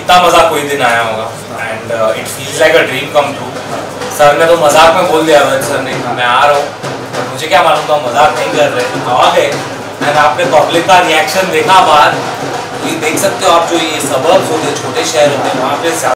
इतना मजा कोई दिन आया होगा and it feels like a dream come true. Sir ने तो मजाक में बोल दिया रोहित सर ने मैं आ रहा हूँ, मुझे क्या मालूम था मजाक नहीं कर रहे, आ गए। एंड आपने पब्लिक का रिएक्शन देखा बाहर, ये देख सकते हो आप, जो ये सबर्ब्स होते हैं छोटे शहर होते हैं वहाँ पे